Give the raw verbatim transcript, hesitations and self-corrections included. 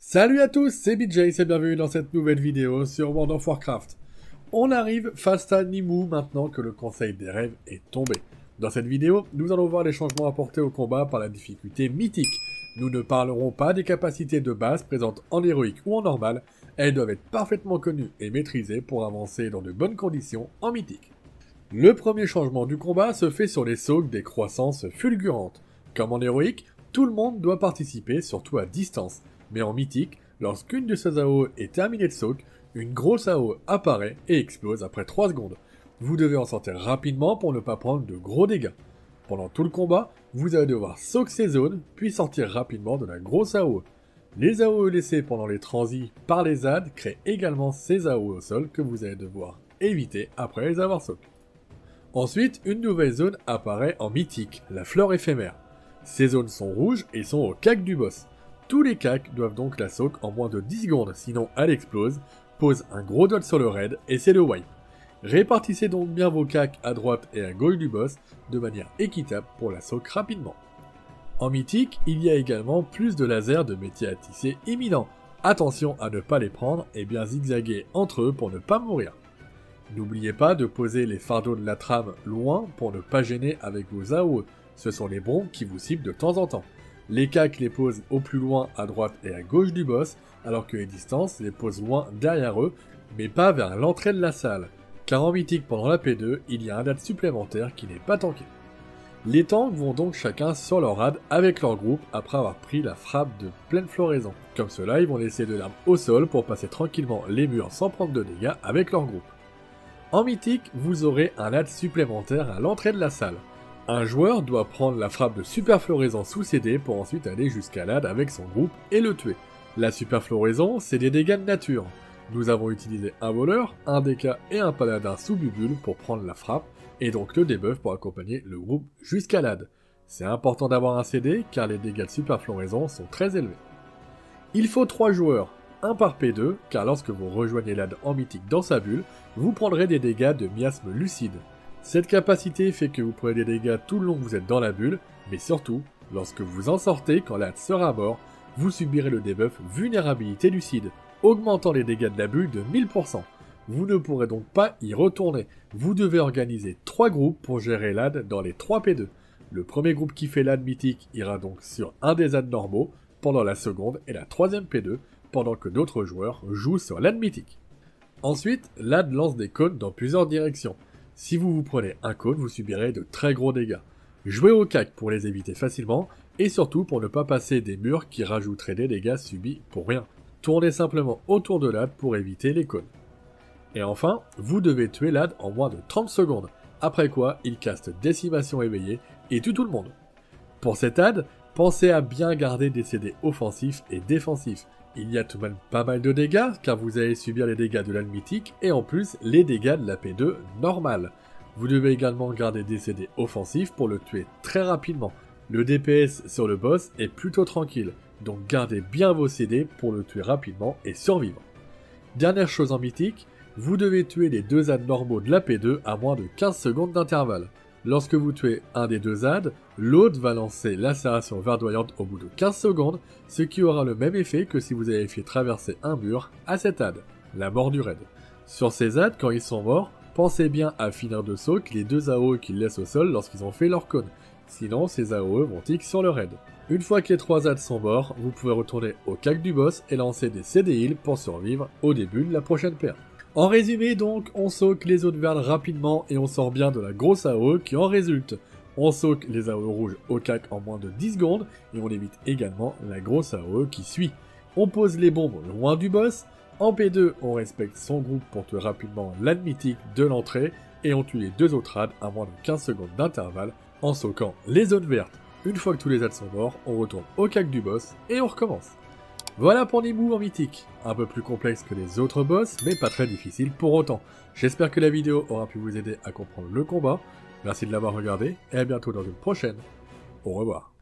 Salut à tous, c'est B J et bienvenue dans cette nouvelle vidéo sur World of Warcraft. On arrive face à Nimue maintenant que le Conseil des Rêves est tombé. Dans cette vidéo, nous allons voir les changements apportés au combat par la difficulté mythique. Nous ne parlerons pas des capacités de base présentes en héroïque ou en normal, elles doivent être parfaitement connues et maîtrisées pour avancer dans de bonnes conditions en mythique. Le premier changement du combat se fait sur les sauts des croissances fulgurantes. Comme en héroïque, tout le monde doit participer, surtout à distance. Mais en mythique, lorsqu'une de ces A O E est terminée de soak, une grosse A O E apparaît et explose après trois secondes. Vous devez en sortir rapidement pour ne pas prendre de gros dégâts. Pendant tout le combat, vous allez devoir soak ces zones, puis sortir rapidement de la grosse A O E. Les A O E laissées pendant les transits par les Z A D créent également ces A O E au sol que vous allez devoir éviter après les avoir soak. Ensuite, une nouvelle zone apparaît en mythique, la fleur éphémère. Ces zones sont rouges et sont au cac du boss. Tous les cacs doivent donc la soak en moins de dix secondes, sinon elle explose, pose un gros dot sur le raid et c'est le wipe. Répartissez donc bien vos cacs à droite et à gauche du boss de manière équitable pour la soak rapidement. En mythique, il y a également plus de lasers de métier à tisser imminents. Attention à ne pas les prendre et bien zigzaguer entre eux pour ne pas mourir. N'oubliez pas de poser les fardeaux de la trame loin pour ne pas gêner avec vos A O E, ce sont les bombes qui vous ciblent de temps en temps. Les cacs les posent au plus loin à droite et à gauche du boss, alors que les distances les posent loin derrière eux, mais pas vers l'entrée de la salle, car en mythique pendant la P deux, il y a un dad supplémentaire qui n'est pas tanké. Les tanks vont donc chacun sur leur rad avec leur groupe après avoir pris la frappe de pleine floraison. Comme cela, ils vont laisser de l'arme au sol pour passer tranquillement les murs sans prendre de dégâts avec leur groupe. En mythique, vous aurez un lad supplémentaire à l'entrée de la salle. Un joueur doit prendre la frappe de super floraison sous C D pour ensuite aller jusqu'à l'A D avec son groupe et le tuer. La super floraison, c'est des dégâts de nature. Nous avons utilisé un voleur, un D K et un paladin sous bubule pour prendre la frappe, et donc le debuff pour accompagner le groupe jusqu'à l'A D. C'est important d'avoir un C D car les dégâts de super floraison sont très élevés. Il faut trois joueurs, un par P deux, car lorsque vous rejoignez l'A D en mythique dans sa bulle, vous prendrez des dégâts de miasme lucide. Cette capacité fait que vous prenez des dégâts tout le long que vous êtes dans la bulle, mais surtout, lorsque vous en sortez quand l'A D sera mort, vous subirez le debuff vulnérabilité lucide, augmentant les dégâts de la bulle de mille pour cent. Vous ne pourrez donc pas y retourner. Vous devez organiser trois groupes pour gérer l'A D dans les trois P deux. Le premier groupe qui fait l'A D mythique ira donc sur un des A D normaux, pendant la seconde et la troisième P deux, pendant que d'autres joueurs jouent sur l'A D mythique. Ensuite, l'A D lance des cônes dans plusieurs directions. Si vous vous prenez un cône, vous subirez de très gros dégâts. Jouez au cac pour les éviter facilement, et surtout pour ne pas passer des murs qui rajouteraient des dégâts subis pour rien. Tournez simplement autour de l'A D pour éviter les cônes. Et enfin, vous devez tuer l'A D en moins de trente secondes, après quoi il caste décimation éveillée et tue tout le monde. Pour cet A D, pensez à bien garder des C D offensifs et défensifs. Il y a tout de même pas mal de dégâts, car vous allez subir les dégâts de l'A D mythique et en plus les dégâts de la P deux normale. Vous devez également garder des C D offensifs pour le tuer très rapidement. Le D P S sur le boss est plutôt tranquille, donc gardez bien vos C D pour le tuer rapidement et survivre. Dernière chose en mythique, vous devez tuer les deux A D normaux de la P deux à moins de quinze secondes d'intervalle. Lorsque vous tuez un des deux A D, l'autre va lancer lacération verdoyante au bout de quinze secondes, ce qui aura le même effet que si vous avez fait traverser un mur à cet A D, la mort du raid. Sur ces A D, quand ils sont morts, pensez bien à finir de soak les deux A O E qu'ils laissent au sol lorsqu'ils ont fait leur cône, sinon ces A O E vont tick sur le raid. Une fois que les trois A D sont morts, vous pouvez retourner au cac du boss et lancer des C D heal pour survivre au début de la prochaine P un. En résumé donc, on soak les zones vertes rapidement et on sort bien de la grosse A O E qui en résulte. On soak les A O E rouges au cac en moins de dix secondes et on évite également la grosse A O E qui suit. On pose les bombes loin du boss. En P deux, on respecte son groupe pour tuer rapidement l'A D mythique de l'entrée et on tue les deux autres A D à moins de quinze secondes d'intervalle en soakant les zones vertes. Une fois que tous les A D sont morts, on retourne au cac du boss et on recommence. Voilà pour Nimue en mythique, un peu plus complexe que les autres boss, mais pas très difficile pour autant. J'espère que la vidéo aura pu vous aider à comprendre le combat, merci de l'avoir regardé, et à bientôt dans une prochaine. Au revoir.